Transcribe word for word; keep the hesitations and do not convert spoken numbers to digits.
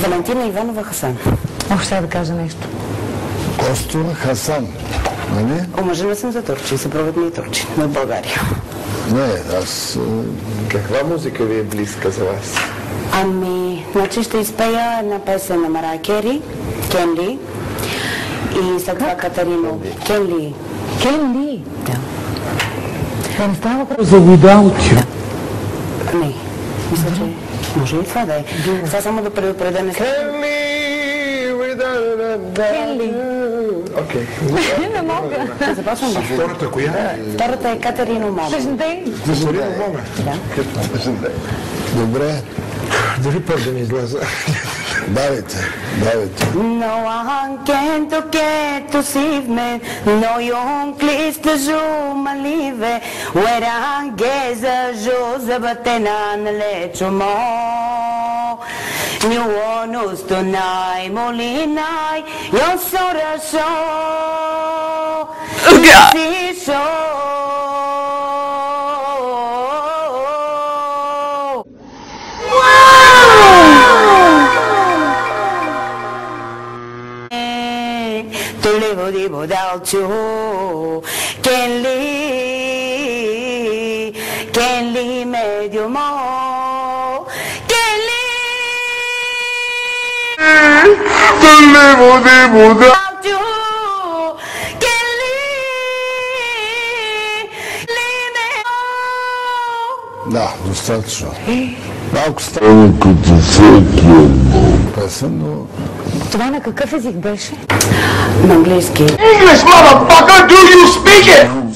Валентина Иванова Хасан. Ох, сега да кажа нещо. Костур Хасан, нали? Омъжена съм за турчин, съпругът ми е турчин, в България. Не, аз... Каква музика ви е близка за вас? Ами, значи ще изпея една песен на Марая Кери, Кенли, и след това Катерино. Кенли. Кенли? Да. Да не става въпрос За Without You. Не, мисля, че може и това да е. Това само да предупредя не след. Кенли. Окей. Не мога. Започвам да. Втората коя? Втората е Катерино Мома. Тъжен ден. Катерино Мома. Да. Добре, Дали път да ни изляза? давайте, давайте. No one can toque tu sivme, no yon kliste ju malive, wera geza ju zabatena nlecho mo. New onus tonai molinai, yon sora sho. Si sho. Without you, can't leave, can't leave medio more, can't leave, without you, can't leave, leave me more. Да, достатъчно. Малко става като песен, но... Това на какъв език беше? На английски. English, motherfucker, do you speak it?